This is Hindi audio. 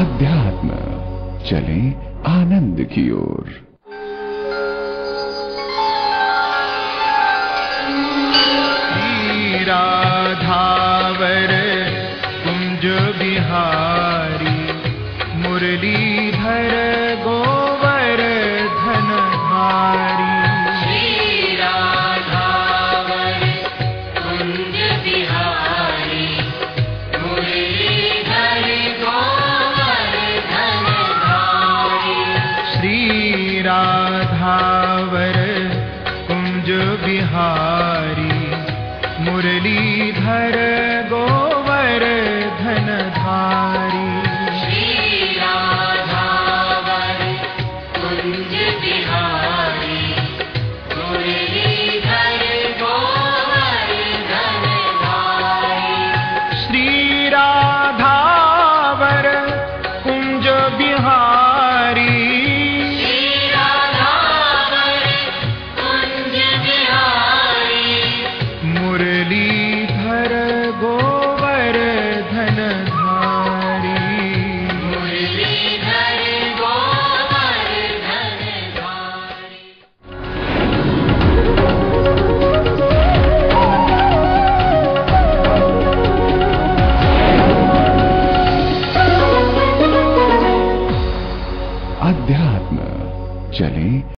अध्यात्म चले आनंद की ओर। राधावर कुंज बिहारी मुरलीधर गोवर धनहारी। श्री राधावर कुंज बिहारी मुरलीधर गोवर धनहारी। श्री राधावर कुंज बिहारी मुरलीधर गोवर धनधारी। श्री राधावर कुंज बिहारी मुरलीधर गोवर धनधारी। श्री राधावर कुंज बिहारी मुरलीधर गोवर धनधारी। मुरलीधर गोवर धनधारी। अध्यात्म चले